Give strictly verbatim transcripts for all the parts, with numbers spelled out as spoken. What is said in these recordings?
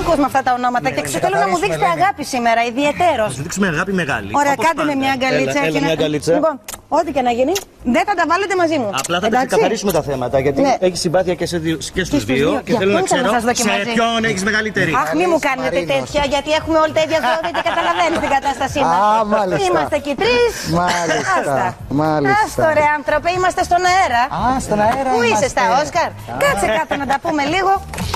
ακούς με αυτά τα ονόματα ναι, και ναι, θέλω να μου δείξετε αγάπη σήμερα, ιδιαιτέρως. Να σου δείξουμε αγάπη μεγάλη. Ωραία, κάντε με μια αγκαλίτσα. Έλα, έλα, μια αγκαλίτσα. Λοιπόν, ό,τι και να γίνει, δεν θα τα βάλετε μαζί μου. Απλά θα τα ξεκαθαρίσουμε τα θέματα γιατί ναι. έχει συμπάθεια και, δύο, και στους δύο, δύο και θέλω να ξέρω σε ποιον έχεις μεγαλύτερη. Αχ, μη μου κάνετε τέτοια γιατί έχουμε όλοι τα ίδια ζώδια και καταλαβαίνεις την κατάστασή μας. Είμαστε εκεί τρεις. Μάλιστα. Μάλιστα. Άστο ρε άνθρωπε, είμαστε στον αέρα. Α, στον αέρα. Πού είσαι στα Όσκαρ? Κάτσε κάτω να τα πούμε λίγο.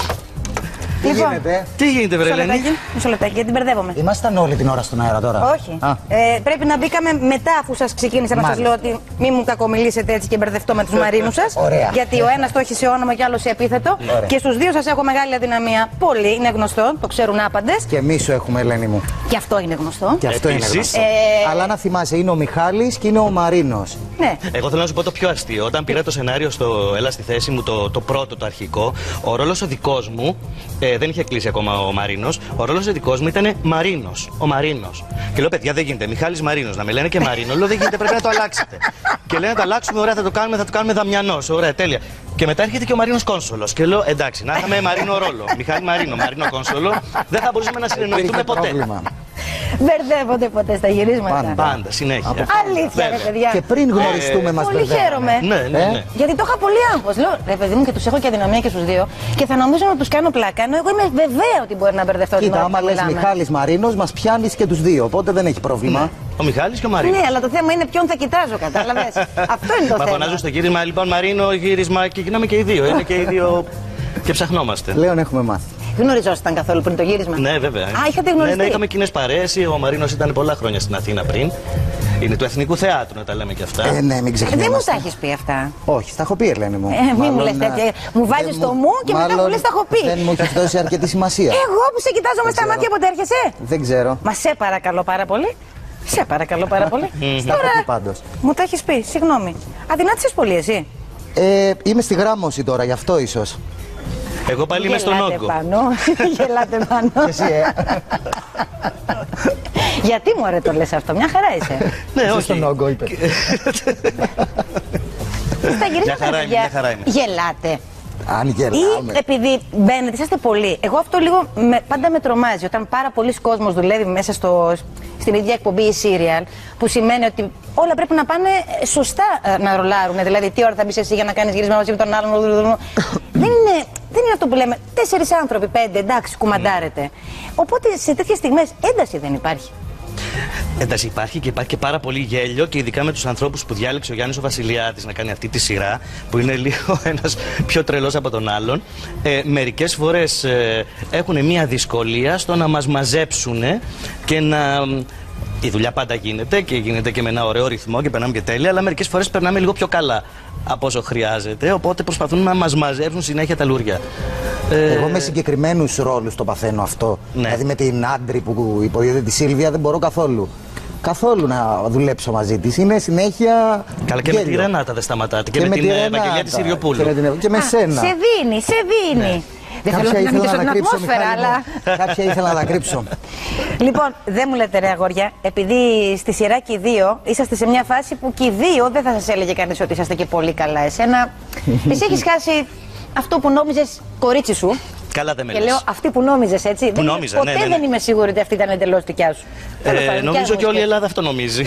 Τι λοιπόν, γίνεται? Τι γίνεται, Βρελένη? Μισό λεπτάκι, γιατί μπερδεύομαι. Ήμασταν όλη την ώρα στον αέρα τώρα. Όχι. Ε, πρέπει να μπήκαμε μετά, αφού σας ξεκίνησα να σας λέω ότι μην μου κακομιλήσετε έτσι και μπερδευτώ με τους Μαρίνους σας. Γιατί ο ένας το έχει σε όνομα και ο άλλος σε επίθετο. Ωραία. Και στους δύο σας έχω μεγάλη αδυναμία. Πολύ, είναι γνωστό, το ξέρουν άπαντες. Και εμείς σου έχουμε, Ελένη μου. Και αυτό είναι γνωστό. Και αυτό Επίσης, είναι γνωστό. Ε... Αλλά να θυμάσαι, είναι ο Μιχάλης και είναι ο Μαρίνος. Ναι. Εγώ θέλω να σου πω το πιο αστείο. Όταν πήρα το σενάριο στο Έλα στη θέση μου, το, το πρώτο, το αρχικό, ο ρόλος ο δικός μου ε, δεν είχε κλείσει ακόμα ο Μαρίνος. Ο ρόλος ο δικός μου ήταν Μαρίνος. Ο Μαρίνος. Και λέω, παιδιά, δεν γίνεται. Μιχάλης Μαρίνος. Να με λένε και Μαρίνο. Λέω, δεν γίνεται, πρέπει να το αλλάξετε. Και λένε, να το αλλάξουμε, ωραία, θα το κάνουμε, θα το κάνουμε Δαμιανός. Ωραία, τέλεια. Και μετά έρχεται και ο Μαρίνος Κόνσολος. Και λέω, εντάξει, να είχαμε Μαρίνο ρόλο. Μιχάλη Μαρίνο, Μαρίνο Κόνσολο, δεν θα μπορούσαμε να συνεννοηθούμε ποτέ. Μπερδεύονται ποτέ στα γυρίσματα. Πάντα, Πάντα συνέχεια. Αλήθεια, ρε παιδιά. Και πριν γνωριστούμε, ε, μας πολύ χαίρομαι. Ναι, ναι, ναι. Γιατί το είχα πολύ άγχος. Λέω, ρε παιδί μου, και τους έχω και αδυναμία και στους δύο. Και θα νομίζω να τους κάνω πλάκα. Ενώ εγώ είμαι βεβαία ότι μπορεί να μπερδευτώ. Κοίτα, άμα λες Μιχάλης Μαρίνος, μας πιάνεις και τους δύο. Οπότε δεν έχει πρόβλημα. Ναι. Ο Μιχάλης και ο Μαρίνος. Ναι, αλλά το θέμα είναι ποιον θα κοιτάζω, κατάλαβες. Αυτό είναι το θέμα. Μα φωνάζω στο γύρισμα, λοιπόν, Μαρίνο, γύρισμα και γυρνάμε και οι δύο. Είναι και οι δύο και ψαχνόμαστε. Πλέον έχουμε μάθει. Γνωριζόσασταν καθόλου πριν το γύρισμα? Ναι, βέβαια. Α, είχατε γνωριστεί. Ναι, ναι, είχαμε κοινές παρέες. Ο Μαρίνος ήταν πολλά χρόνια στην Αθήνα πριν. Είναι του Εθνικού Θεάτρου, να τα λέμε και αυτά. Ε, ναι, μην ξεχνιόμαστε. Δεν μου τα έχεις πει αυτά. Όχι, στα έχω πει, Ελένη μου. Ε, μην μου λες τέτοια. Μου βάζεις το μου και μετά μου λες τα έχω πει. Δεν μου έχεις δώσει αρκετή σημασία. Εγώ που σε κοιτάζω με στα μάτια πότε έρχεσαι? Δεν ξέρω. Μα σε παρακαλώ πάρα πολύ. Σε παρακαλώ πάρα πολύ. Στα έχω πει πάντως. Μου τα έχεις πει, συγγνώμη. Αδυνάτησες πολύ εσύ. Ε, είμαι στη γράμμωση τώρα, γι' αυτό ίσως. Εγώ πάλι είμαι στον όγκο. Πάνω. Γελάτε πάνω. Και εσύ, ε. Γιατί μου ρε το λες αυτό, μια χαρά είσαι. Ναι, όχι. Στον όγκο, είπε. Στα γυρίσματα, μια χαρά είμαι. γελάτε. Αν γελάμε. Ή επειδή μπαίνετε, είσαστε πολλοί. Εγώ αυτό λίγο με, πάντα με τρομάζει. Όταν πάρα πολλοί κόσμος δουλεύει μέσα στο, στην ίδια εκπομπή ή serial, που σημαίνει ότι όλα πρέπει να πάνε σωστά να ρολάρουν. Δηλαδή, τι ώρα θα μπεις εσύ για να κάνεις γύρισμα μαζί με τον άλλον. δεν, είναι, δεν είναι αυτό που λέμε. Τέσσερις άνθρωποι, πέντε, εντάξει, κουμαντάρετε. Οπότε σε τέτοιες στιγμές ένταση δεν υπάρχει. Εντάξει, υπάρχει και υπάρχει και πάρα πολύ γέλιο και ειδικά με τους ανθρώπους που διάλεξε ο Γιάννης ο Βασιλιάδης να κάνει αυτή τη σειρά, που είναι λίγο ένας πιο τρελός από τον άλλον. Ε, μερικές φορές ε, έχουν μια δυσκολία στο να μας μαζέψουν και να... Η δουλειά πάντα γίνεται και γίνεται και με ένα ωραίο ρυθμό και περνάμε και τέλεια, αλλά μερικές φορές περνάμε λίγο πιο καλά από όσο χρειάζεται, οπότε προσπαθούν να μας μαζέψουν συνέχεια τα λουριά. Εγώ με συγκεκριμένους ρόλους το παθαίνω αυτό. Ναι. Δηλαδή με την Άντρη που υποδίδεται τη Σίλβια δεν μπορώ καθόλου. Καθόλου να δουλέψω μαζί της. Είναι συνέχεια. Καλά, και γέλιο. με τη Ρενάτα δεν σταματάτε. Και, και με, με την τη Ευαγγελία τη Συριοπούλου. Και, με, και με Α, σένα. σε δίνει, σε δίνει. Ναι. Δεν Κάποια θέλω να ήθελα νικήσω να την κρύψω, ατμόσφαιρα, αλλά... Κάποια ήθελα να τα κρύψω. Λοιπόν, δεν μου λέτε ρε αγόρια, επειδή στη σειρά και οι δύο είσαστε σε μια φάση που και οι δύο δεν θα σας έλεγε κανείς ότι είσαστε και πολύ καλά. Εσένα, εσύ έχεις χάσει αυτό που νόμιζες κορίτσι σου. Καλά δεν με και λες. λέω αυτή που νόμιζες, έτσι. Που δεν, νόμιζα, ποτέ ναι, ναι, ναι. δεν είμαι σίγουρη ότι αυτή ήταν εντελώς δικιά σου. Ε, νομίζω και όλη η Ελλάδα αυτό νομίζει.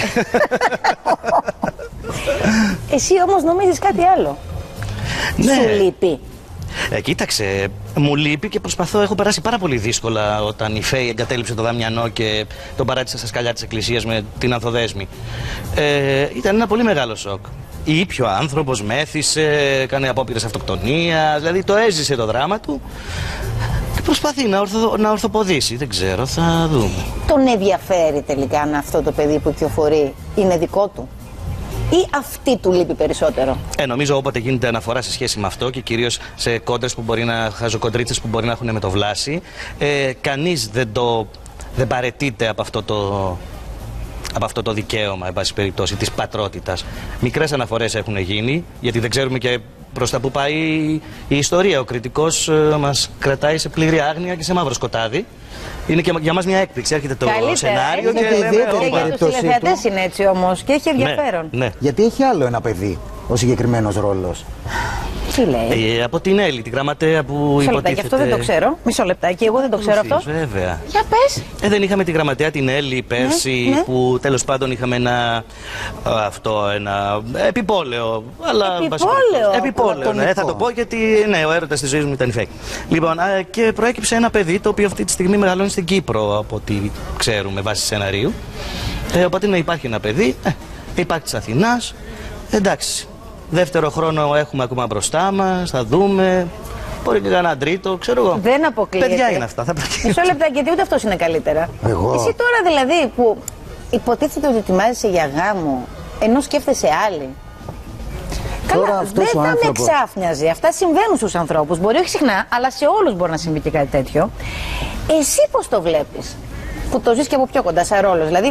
Εσύ όμως νομίζεις κάτι άλλο. Ναι. Σου λείπει. Ε, κοίταξε, μου λείπει και προσπαθώ. Έχω περάσει πάρα πολύ δύσκολα όταν η Φέη εγκατέλειψε το Δαμιανό και τον παράτησε στα σκαλιά της εκκλησίας με την Ανθοδέσμη. Ε, ήταν ένα πολύ μεγάλο σοκ. Ήπιο ο άνθρωπος, μέθησε, έκανε απόπειρες αυτοκτονίας, δηλαδή το έζησε το δράμα του και προσπαθεί να, ορθο, να ορθοποδήσει. Δεν ξέρω, θα δούμε. Τον ενδιαφέρει τελικά αν αυτό το παιδί που κυοφορεί είναι δικό του? Ή αυτή του λείπει περισσότερο? Ε, νομίζω όποτε γίνεται αναφορά σε σχέση με αυτό και κυρίως σε κόντρες που μπορεί να, χαζοκοντρίτσες που μπορεί να έχουν με το Βλάση, ε, κανείς δεν το δεν παραιτείται από αυτό το, από αυτό το δικαίωμα, εν πάση περιπτώσει, της πατρότητας. Μικρές αναφορές έχουν γίνει, γιατί δεν ξέρουμε και προς τα που πάει η ιστορία. Ο κριτικός ε, μας κρατάει σε πλήρη άγνοια και σε μαύρο σκοτάδι. Είναι και για μας μια έκπληξη. Έρχεται το καλύτερα, σενάριο είναι και, και λέμε, ιδιαίτερη Και για τους τηλεθεατές είναι έτσι όμως και έχει ενδιαφέρον. Ναι, ναι. Γιατί έχει άλλο ένα παιδί ο συγκεκριμένος ρόλος. Τι λέει? Ε, από την Έλλη, τη γραμματέα που Μισό υποτίθεται. λεπτάκι, αυτό δεν το ξέρω. Μισό λεπτάκι, εγώ δεν το ξέρω αυτό. Βέβαια. Για πες. Ε, δεν είχαμε τη γραμματέα την Έλλη πέρσι, ναι, ναι. που τέλος πάντων είχαμε ένα. Αυτό, ένα. Επιπόλαιο. Αλλά, Επιπόλαιο. Επιπόλαιο, ναι, θα το πω γιατί ναι, ο έρωτας της ζωής μου ήταν fake. Λοιπόν, α, και προέκυψε ένα παιδί το οποίο αυτή τη στιγμή μεγαλώνει στην Κύπρο, από ό,τι ξέρουμε βάσει σεναρίου. Ε, οπότε ναι, υπάρχει ένα παιδί, ε, υπάρχει της Αθηνάς. Εντάξει. Δεύτερο χρόνο έχουμε ακόμα μπροστά μας, θα δούμε. Μπορεί και κανένα τρίτο, ξέρω εγώ. Δεν αποκλείεται. Παιδιά είναι αυτά. Θα προκύψουν. Μισό λεπτάκι, γιατί ούτε αυτός είναι καλύτερα. Εγώ. Εσύ τώρα δηλαδή που υποτίθεται ότι ετοιμάζεσαι για γάμο, ενώ σκέφτεσαι άλλη. Τώρα Καλά, αυτός δεν ο θα άνθρωπος... με ξάφνιαζε. Αυτά συμβαίνουν στους ανθρώπους. Μπορεί όχι συχνά, αλλά σε όλους μπορεί να συμβεί και κάτι τέτοιο. Εσύ πώς το βλέπεις, που το ζεις και από πιο κοντά, σαν ρόλος. Δηλαδή,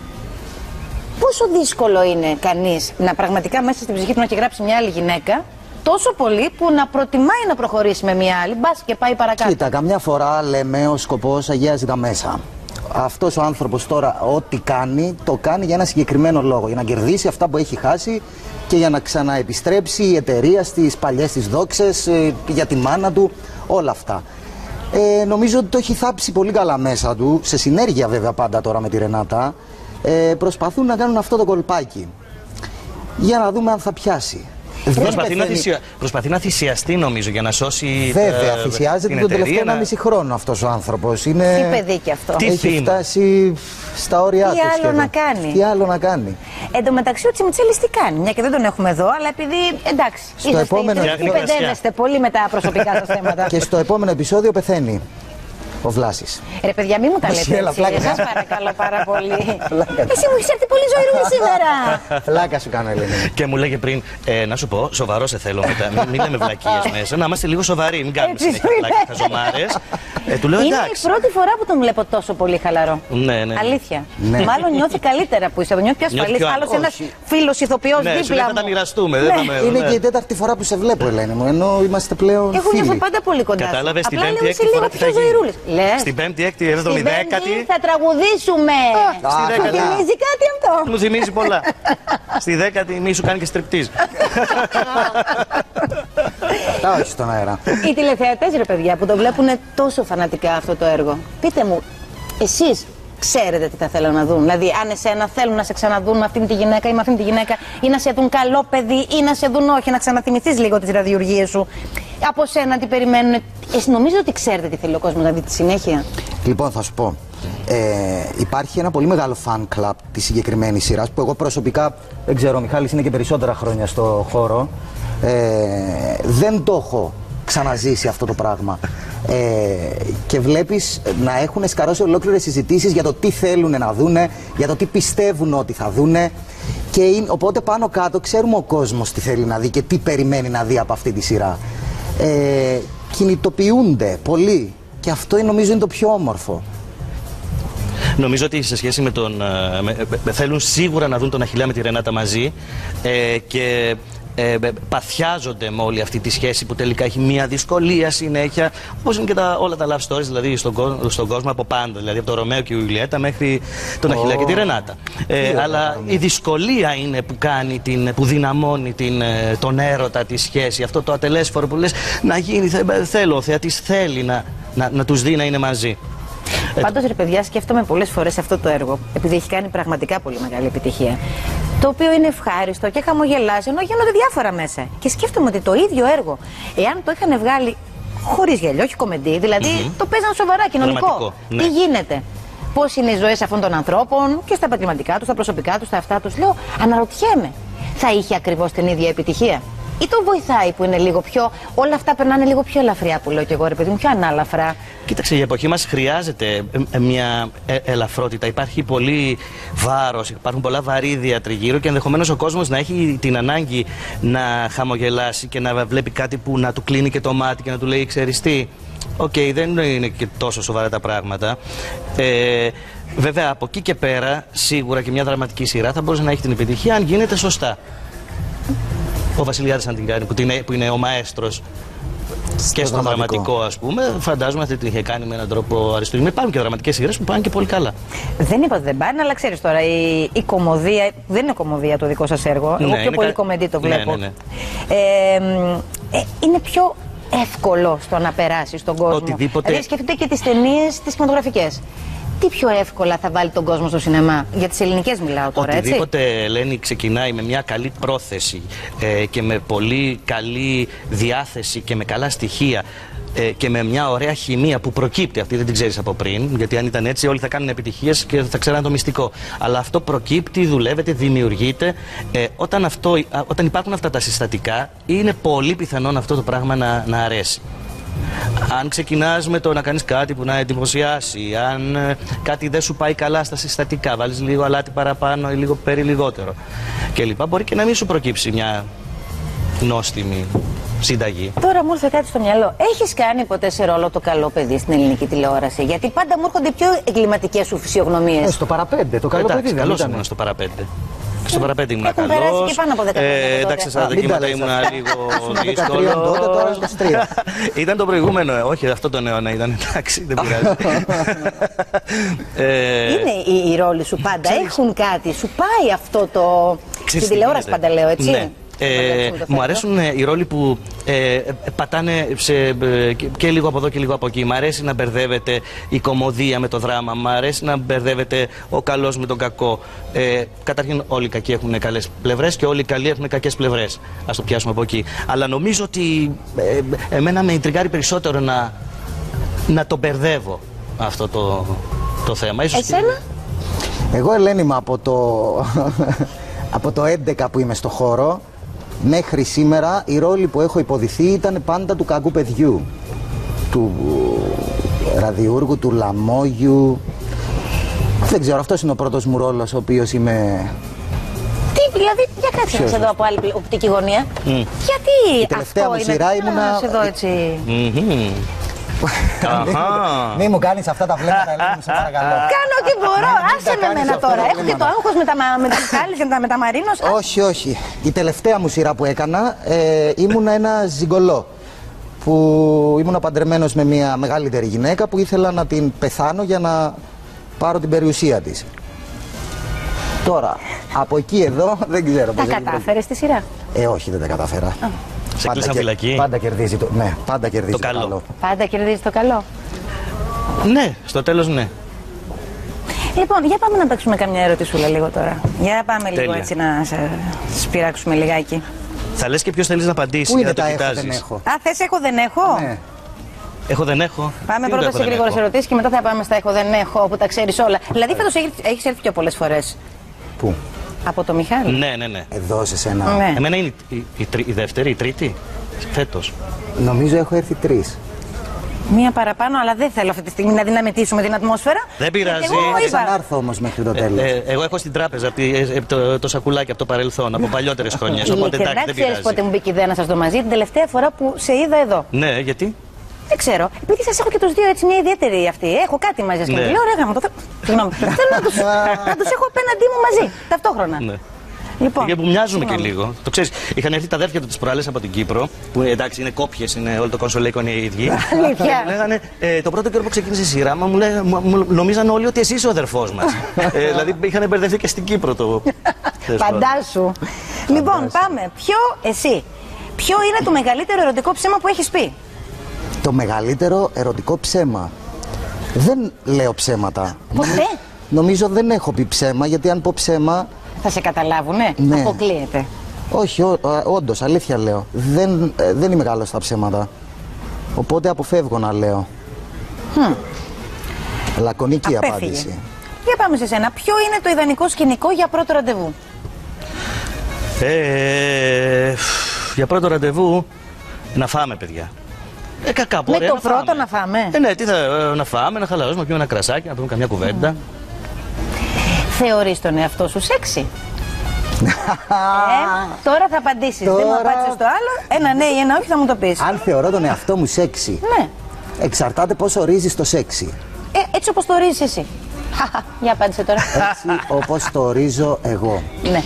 πόσο δύσκολο είναι κανείς να πραγματικά μέσα στην ψυχή του να έχει γράψει μια άλλη γυναίκα, τόσο πολύ που να προτιμάει να προχωρήσει με μια άλλη, μπας και πάει παρακάτω. Κοίτα, καμιά φορά λέμε ο σκοπός αγιάζει τα μέσα. Αυτός ο άνθρωπος τώρα ό,τι κάνει, το κάνει για ένα συγκεκριμένο λόγο. Για να κερδίσει αυτά που έχει χάσει και για να ξαναεπιστρέψει η εταιρεία στις παλιές της δόξες, ε, για τη μάνα του, όλα αυτά. Ε, νομίζω ότι το έχει θάψει πολύ καλά μέσα του, σε συνέργεια βέβαια πάντα τώρα με τη Ρενάτα. Ε, προσπαθούν να κάνουν αυτό το κολπάκι. Για να δούμε αν θα πιάσει. Προσπαθεί να, θυσια... Προσπαθεί να θυσιαστεί νομίζω για να σώσει. Βέβαια, ε, θυσιάζεται τον τελευταίο ένα μισή χρόνο αυτός ο άνθρωπος. Είναι... Τι παιδί κι αυτό. Τι έχει θύμα. φτάσει στα όρια Τι του. άλλο σχεδόν. να κάνει. Τι άλλο να κάνει. Εν τω μεταξύ ο Τσιμιτσέλης τι κάνει, μια και δεν τον έχουμε εδώ, αλλά επειδή εντάξει, Στο είσαστε, επόμενο- είσαστε, παιδεύεστε πολύ με τα προσωπικά σας θέματα. Και στο επόμενο επεισόδιο πεθαίνει ο Βλάσης. Ρε παιδιά, μην μου τα Όχι, λέτε έλα, έτσι, πλάκα. σας παρακαλώ πάρα πολύ. Πλάκα. Εσύ μου έχεις έρθει πολύ ζωηρούλη σήμερα. Φλάκα σου κάνω, Ελένη. Και μου λέγε πριν, ε, να σου πω, σοβαρό σε θέλω μετά. Μην, μην λέμε βλακίες μέσα, να είμαστε λίγο σοβαροί. Μην κάνουμε Έτσι συνέχεια σου βλάκια είναι. χαζομάρες. Ε, του λέω Είναι η εντάξει. πρώτη φορά που τον βλέπω τόσο πολύ χαλαρό. Ναι, ναι. Αλήθεια. Ναι. Μάλλον νιώθει καλύτερα που είσαι εδώ, νιώθει πιο Νιώθει ασφαλής. πιο Άλλος αν- ένας όχι. φίλος ηθοποιός Ναι, σου λέει δίπλα θα τα μου. μοιραστούμε. Δεν θα με. Είναι ναι. και η τέταρτη φορά που σε βλέπω, Ελένη μου. Ενώ είμαστε πλέον. Εγώ νιώθω φίλοι. πάντα πολύ κοντά σου. Κατάλαβες την Απλά πέμπτη, λέω έκτη είσαι λίγο φορά τι θα πιο γίνει. ζωηρούλης. Λες. Στην πέμπτη, έκτη, έβδομη, Στην πέμπτη δέκατη. θα τραγουδήσουμε. Α, Σου καλά. θυμίζει κάτι αυτό? Μου θυμίζει πολλά. Στη δέκατη μη σου κάνει και στριπτίζ. Τα όχι στον αέρα. Οι τηλεθεατές ρε παιδιά που το βλέπουν τόσο φανατικά αυτό το έργο, πείτε μου, εσείς ξέρετε τι θα θέλουν να δουν? Δηλαδή, αν εσένα θέλουν να σε ξαναδούν με αυτήν τη γυναίκα ή με αυτήν τη γυναίκα, ή να σε δουν καλό παιδί, ή να σε δουν όχι, να ξαναθυμηθείς λίγο τις ραδιουργίες σου. Από σένα τι περιμένουν. Εσύ νομίζετε ότι ξέρετε τι θέλει ο κόσμος να δει τη συνέχεια? Λοιπόν, θα σου πω. Ε, υπάρχει ένα πολύ μεγάλο fan club της συγκεκριμένης σειράς που εγώ προσωπικά δεν ξέρω, ο Μιχάλης είναι και περισσότερα χρόνια στο χώρο. Ε, δεν το έχω ξαναζήσει αυτό το πράγμα. Ε, και βλέπεις να έχουν σκαρώσει ολόκληρες συζητήσεις για το τι θέλουν να δούνε, για το τι πιστεύουν ότι θα δούνε. Και είναι, οπότε πάνω κάτω ξέρουμε ο κόσμος τι θέλει να δει και τι περιμένει να δει από αυτή τη σειρά. Ε, κινητοποιούνται πολύ και αυτό νομίζω είναι το πιο όμορφο. Νομίζω ότι σε σχέση με τον. ε, με- με- θέλουν σίγουρα να δουν τον Αχιλλέα με τη Ρενάτα μαζί ε, και ε, ε, παθιάζονται με όλη αυτή τη σχέση που τελικά έχει μια δυσκολία συνέχεια. Όπως είναι και τα, όλα τα love stories δηλαδή στον, κο- στον κόσμο από πάντα. Δηλαδή από τον Ρωμαίο και η Ιουλιέτα μέχρι τον Αχιλλέα και τη Ρενάτα. Ε, αλλά η δυσκολία είναι που κάνει, την, που δυναμώνει την, ε, τον έρωτα, τη σχέση. Αυτό το ατελέσφορο που λες να γίνει. θε- Θέλω, ο θεατής θέλει να, να, να τους δει να είναι μαζί. Πάντως ρε παιδιά, σκέφτομαι πολλές φορές αυτό το έργο, επειδή έχει κάνει πραγματικά πολύ μεγάλη επιτυχία. Το οποίο είναι ευχάριστο και χαμογελάζει, ενώ γίνονται διάφορα μέσα. Και σκέφτομαι ότι το ίδιο έργο, εάν το είχαν βγάλει χωρίς γέλιο, όχι κομμεντή, δηλαδή Mm-hmm. το παίζαν σοβαρά, κοινωνικό. Δραματικό, ναι. Τι γίνεται, πώς είναι οι ζωές αυτών των ανθρώπων και στα επαγγελματικά τους, στα προσωπικά τους, στα αυτά τους. Λέω, αναρωτιέμαι, θα είχε ακριβώς την ίδια επιτυχία? Ή το βοηθάει που είναι λίγο πιο. Όλα αυτά περνάνε λίγο πιο ελαφριά που λέω κι εγώ, ρε παιδί μου, πιο ανάλαφρα. Κοίταξε, η εποχή μας χρειάζεται ε, ε, μια ε, ελαφρότητα. Υπάρχει πολύ βάρος, υπάρχουν πολλά βαρύδια τριγύρω και ενδεχομένως ο κόσμος να έχει την ανάγκη να χαμογελάσει και να βλέπει κάτι που να του κλείνει και το μάτι και να του λέει, ξέρεις τι, οκ, okay, δεν είναι και τόσο σοβαρά τα πράγματα. Ε, βέβαια, από εκεί και πέρα, σίγουρα και μια δραματική σειρά θα μπορούσε να έχει την επιτυχία αν γίνεται σωστά. Ο Βασιλιάδης αν την κάνει, που, την, που είναι ο μαέστρος και στο δραματικό. δραματικό, ας πούμε, φαντάζομαι αυτή την είχε κάνει με έναν τρόπο αριστούργημα. Υπάρχουν και δραματικές σειρές που πάνε και πολύ καλά. Δεν είπα ότι δεν πάνε, αλλά ξέρεις τώρα, η, η κομμωδία δεν είναι κομμωδία το δικό σας έργο. Εγώ Ναι, πιο είναι πολύ κα- κομμεντή το Ναι, βλέπω. ναι, ναι. Ε, μ, ε, είναι πιο εύκολο στο να περάσει στον κόσμο. Οτιδήποτε... Δηλαδή σκεφτείτε και τις ταινίες, τις κινηματογραφικές. Τι πιο εύκολα θα βάλει τον κόσμο στο σινεμά? Για τις ελληνικές μιλάω τώρα, έτσι. Οτιδήποτε, Ελένη, ξεκινάει με μια καλή πρόθεση ε, και με πολύ καλή διάθεση και με καλά στοιχεία ε, και με μια ωραία χημεία που προκύπτει, αυτή δεν την ξέρεις από πριν, γιατί αν ήταν έτσι όλοι θα κάνουν επιτυχίες και θα ξέραν το μυστικό. Αλλά αυτό προκύπτει, δουλεύεται, δημιουργείται. Ε, όταν, αυτό, όταν υπάρχουν αυτά τα συστατικά, είναι πολύ πιθανόν αυτό το πράγμα να, να αρέσει. Αν ξεκινάς με το να κάνεις κάτι που να εντυπωσιάσει, αν ε, κάτι δεν σου πάει καλά στα συστατικά, βάλεις λίγο αλάτι παραπάνω ή λίγο περί λιγότερο κλπ. Μπορεί και να μην σου προκύψει μια νόστιμη συνταγή. Τώρα μου ήρθε κάτι στο μυαλό. Έχεις κάνει ποτέ σε ρόλο το καλό παιδί στην ελληνική τηλεόραση? Γιατί πάντα μου έρχονται πιο εγκληματικές σου φυσιογνωμίες. Ε, στο παραπέντε, το καλό Εντάξει, παιδί δεν καλός ήταν? ήμουν στο παραπέντε. Στο παραπέντε ήμουν Έχουν καλός. περάσει και πάνω από δέκα χρόνια τότε. Εντάξει, στα δεκίματα ήμουν λίγο δύσκολο. δεκατρία τότε, τώρα είκοσι τρία. Ήταν το προηγούμενο, ε, όχι αυτό το νέο να ήταν. Εντάξει, δεν πειράζει. ε, Είναι οι, οι ρόλοι σου πάντα. Ξέρεις... Έχουν κάτι. Σου πάει αυτό το. Στην τηλεόραση πάντα λέω, έτσι. Ναι. Ε, μου αρέσουν ε, οι ρόλοι που ε, πατάνε σε, ε, και, και λίγο από εδώ και λίγο από εκεί. Μ' αρέσει να μπερδεύεται η κωμωδία με το δράμα. Μ' αρέσει να μπερδεύεται ο καλός με τον κακό. Ε, καταρχήν, όλοι οι κακοί έχουν καλές πλευρές και όλοι οι καλοί έχουν κακές πλευρές. Ας το πιάσουμε από εκεί. Αλλά νομίζω ότι ε, εμένα με ιντριγκάρει περισσότερο να, να το μπερδεύω αυτό το, το θέμα. Ίσως Εσένα? Και... Εγώ, Ελένη, είμαι από το, από το έντεκα που είμαι στο χώρο. Μέχρι σήμερα οι ρόλοι που έχω υποδηθεί ήταν πάντα του κακού παιδιού. Του ραδιούργου, του λαμόγιου. Δεν ξέρω, αυτός είναι ο πρώτος μου ρόλος, ο οποίος είμαι... Τι, δηλαδή, για κάτσε να σε δω από άλλη οπτική γωνία. Mm. Γιατί η τελευταία αυτό μου είναι... σειρά ήμουνα... Να σε δω έτσι... Mm-hmm. Μη μου κάνεις αυτά τα βλέμματα, Ελένη, μου, σε παρακαλώ. Κάνω ό,τι μπορώ, άσε με μένα τώρα. Έχω και το άγχος με τα, με τα Μιχάλης και με τα Μαρίνος. Όχι, όχι. Η τελευταία μου σειρά που έκανα ε, ήμουνα ένα ζιγκολό. Που ήμουνα παντρεμένος με μια μεγαλύτερη γυναίκα που ήθελα να την πεθάνω για να πάρω την περιουσία της. Τώρα, από εκεί εδώ δεν ξέρω. Τα κατάφερες στη σειρά? Ε, όχι, δεν τα καταφέρα. Σε κλείσαν φυλακή. Πάντα κερδίζει το, ναι, πάντα κερδίζει το το καλό. καλό. Πάντα κερδίζει το καλό. Ναι, στο τέλος ναι. Λοιπόν, για πάμε να παίξουμε καμιά ερωτησούλα λίγο τώρα. Για πάμε λίγο Τέλεια. έτσι να σε σπειράξουμε λιγάκι. Θα λες και ποιος θέλεις να απαντήσει. Πού για είναι να τα το έχω, δεν κοιτάζεις. έχω. Α, θες έχω δεν έχω? Ναι. Έχω δεν έχω. Πάμε Τι πρώτα έχω, σε δεν γρήγορες έχω. ερωτήσεις και μετά θα πάμε στα έχω δεν έχω, όπου τα ξέρεις όλα. Δηλαδή φέτος έχεις έρθει πιο πολλές φορές. Πού? Από το Μιχάλη. Ναι, ναι, ναι. Εδώ σε σένα. Ναι. Εμένα είναι η, η, η, τρι- η δεύτερη, η τρίτη. Φέτος. Νομίζω έχω έρθει τρεις. Μία παραπάνω, αλλά δεν θέλω αυτή τη στιγμή να δυναμητήσουμε την ατμόσφαιρα. Δεν πειράζει. Γιατί εγώ Θα είπα. ξανάρθω όμως μέχρι το τέλος. Ε, εγώ έχω στην τράπεζα από τη- ε, το, το σακουλάκι από το παρελθόν, από παλιότερες χρονιές. Οπότε εντάξει, Ειλικρινά δεν ξέρεις πειράζει. πότε μου μπήκε η ιδέα να σας δω μαζί, την τελευταία φορά που σε είδα εδώ. Ναι, γιατί. Δεν ξέρω. Επειδή σας έχω και τους δύο έτσι μια ιδιαίτερη αυτή. Έχω κάτι μαζί σας και Ναι. μου λέω ρε γάμο, το θα... Συγγνώμη. Θέλω να τους, να τους έχω απέναντί μου μαζί, ταυτόχρονα. Ναι. Λοιπόν, Και που μοιάζουμε και συγγνώμη. λίγο. Το ξέρεις, είχαν έρθει τα αδέρφια του τις προάλλες από την Κύπρο, που εντάξει είναι κόπιες, είναι όλο το κονσολέικο είναι οι ίδιοι. Αλήθεια. Και μου λέγανε, ε, το πρώτο καιρό που ξεκίνησε η σειρά, μα μου, λέγανε, μου, μου νομίζαν όλοι ότι εσύ είσαι ο αδερφός μας. ε, δηλαδή είχαν μπερδευτεί και στην Κύπρο το. Φαντάσου. Λοιπόν, πάμε. Ποιο, εσύ, ποιο είναι το μεγαλύτερο ερωτικό ψέμα που έχεις πει? Το μεγαλύτερο ερωτικό ψέμα. Δεν λέω ψέματα. Ποτέ? Νομίζω δεν έχω πει ψέμα, γιατί αν πω ψέμα... Θα σε καταλάβουνε. Ναι. Αποκλείεται. Όχι, ό, α, όντως, αλήθεια λέω. Δεν, ε, δεν είμαι καλός στα ψέματα. Οπότε αποφεύγω να λέω. Hm. Λακωνική Απέφυγε. απάντηση. Για πάμε σε σένα. Ποιο είναι το ιδανικό σκηνικό για πρώτο ραντεβού? Ε, για πρώτο ραντεβού, να φάμε, παιδιά. Ε, κακά, Με ωραία, το να πρώτο φάμε. να φάμε. Ε, ναι, τι θα, ε, να φάμε, να χαλαρώσουμε, να πιούμε ένα κρασάκι, να πούμε καμιά κουβέντα. Θεωρείς τον εαυτό σου σεξι? ε, τώρα θα απαντήσεις. Δεν μου Τώρα- απάντησες το άλλο. Ένα ναι ή ένα όχι θα μου το πεις. Αν θεωρώ τον εαυτό μου σεξι, Ναι. εξαρτάται πώς ορίζεις το σεξι. Ε, έτσι όπως το ορίζεις εσύ. Χαχα, για απάντησε τώρα. Έτσι όπως το ορίζω εγώ. Ναι.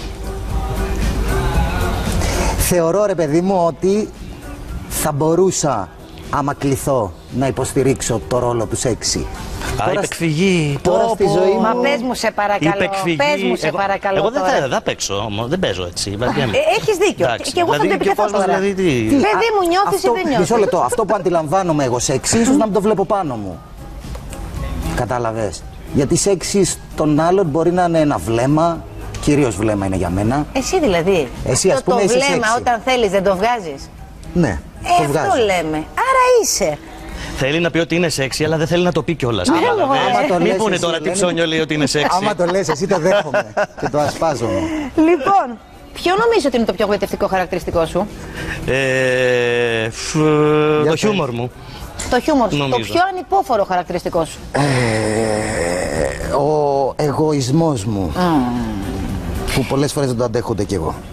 Θεωρώ, ρε παιδί μου, ότι θα μπορούσα άμα κληθώ να υποστηρίξω το ρόλο του σεξι. Α, τώρα, υπεκφυγή. Τώρα στη ζωή μου. Μα πες μου σε παρακαλώ. Πες μου σε εγώ, παρακαλώ. Εγώ δεν τώρα. θα, θα παίξω όμως, δεν παίζω έτσι. Ε, έχεις δίκιο. Εντάξει, και εγώ δηλαδή, θα το επικαθώ τώρα. Δηλαδή, τι... τι, παιδί μου, νιώθεις αυτό, ή δεν νιώθεις? Μισό λεπτό. Αυτό που αντιλαμβάνομαι εγώ σεξι, ίσως να μην το βλέπω πάνω μου. Κατάλαβες. Γιατί σεξι στον άλλον μπορεί να είναι ένα βλέμμα. Κυρίως βλέμμα είναι για μένα. Εσύ δηλαδή. Εσύ, αυτό ας πούμε, το είσαι βλέμμα σεξι. όταν θέλεις δεν το βγάζεις? Ναι, Ε, το αυτό βγάζω. λέμε. Άρα είσαι. Θέλει να πει ότι είναι σεξι, αλλά δεν θέλει να το πει κιόλας. Ναι, άμα το Μην λες πούνε εσύ, τώρα τι Ελένη. ψώνιο λέει ότι είναι σεξι. Άμα το λες εσύ το δέχομαι και το ασπάζομαι. Λοιπόν, ποιο νομίζω ότι είναι το πιο γοητευτικό χαρακτηριστικό σου? Ε, φ, Για το πες. χιούμορ μου. Το χιούμορ σου. Το Νομίζω. πιο ανυπόφορο χαρακτηριστικό σου? Ε, ο εγωισμός μου. Που πολλές φορές δεν το αντέχονται κι εγώ.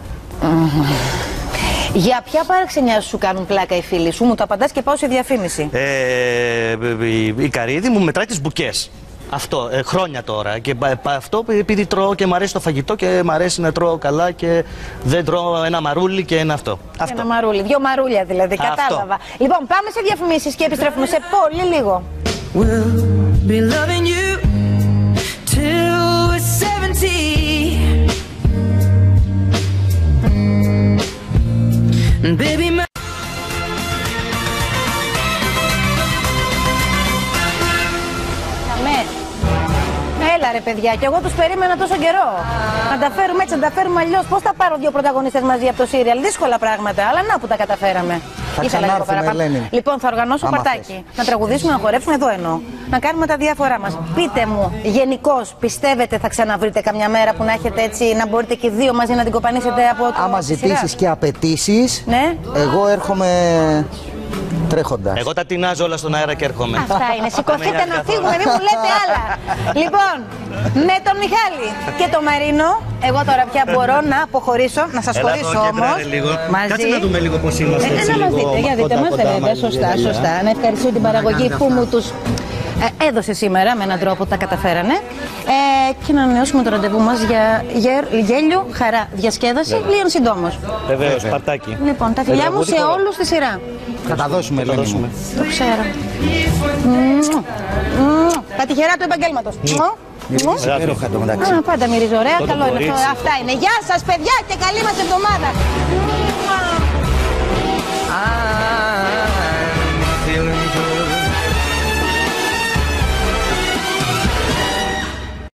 Για ποια παραξενιά σου κάνουν πλάκα οι φίλοι σου? Μου το απαντάς και πάω σε διαφήμιση. Ε, η, η Καρύδη μου μετράει τις μπουκές. Αυτό, ε, χρόνια τώρα. Και πα- πα- αυτό επειδή τρώω και μου αρέσει το φαγητό και μου αρέσει να τρώω καλά και δεν τρώω ένα μαρούλι και ένα αυτό. Αυτό. Ένα μαρούλι, δύο μαρούλια δηλαδή, Αυτό. κατάλαβα. Λοιπόν, πάμε σε διαφημίσεις και επιστρέφουμε σε πολύ λίγο. We'll be loving you till we're seventy. And baby, my Αμέ. Έλα ρε παιδιά, και εγώ τους περίμενα τόσο καιρό. Να τα φέρουμε έτσι, να τα φέρουμε αλλιώς. Πώς θα πάρω δύο πρωταγωνιστές μαζί από το σύριαλ? Δύσκολα πράγματα, αλλά να που τα καταφέραμε. Θα Ήθελα λίγο ξανάρθουμε, παραπάνω. Ελένη. Λοιπόν, θα οργανώσω Άμα παρτάκι. θες. Να τραγουδήσουμε, να χορέψουμε, εδώ εννοώ. Να κάνουμε τα διάφορά μας. Πείτε μου, γενικώς πιστεύετε θα ξαναβρείτε καμιά μέρα που να έχετε έτσι, να μπορείτε και οι δύο μαζί να την κοπανίσετε από το. Άμα τη σειρά? ζητήσεις και απαιτήσεις, Ναι. εγώ έρχομαι τρέχοντας. Εγώ τα τεινάζω όλα στον αέρα και έρχομαι. Αυτά είναι. Σηκωθείτε Πάμε να μια φύγουμε, μην μου λέτε άλλα. Λοιπόν, με τον Μιχάλη και τον Μαρίνο, εγώ τώρα πια μπορώ να αποχωρήσω, να σας Έλα χωρίσω εδώ, όμως. κέντραρε λίγο. Μαζί. Κάτσε να δούμε λίγο πώς είμαστε. Ε, έτσι, να μας λίγο δείτε, για δείτε, κοντά, μας κοντά θέλετε. μαζί, Σωστά, δηλαδή, σωστά. Να ευχαριστήσω την παραγωγή που μου τους ε, έδωσε σήμερα με έναν τρόπο, τα καταφέρανε. Ε, και να ανανεώσουμε το ραντεβού μας για γε- γέλιο, χαρά, διασκέδαση, λίγο συντόμως. Βεβαίως, παρτάκι. Λοιπόν, τα φιλιά μου σε όλους στη σειρά. Θα τα δώσουμε, Ελένη μου. Το ξέρω. Μμμ. Μμμ. Τα τυχερά του επαγγέλματος. Μμμ. Μμμ. Υπέροχα το μεταξύ. Α, πάντα μυρίζει ωραία. Το Καλό είναι αυτό. κορίτσι. Αυτά είναι. Γεια σας παιδιά και καλή μας εβδομάδα.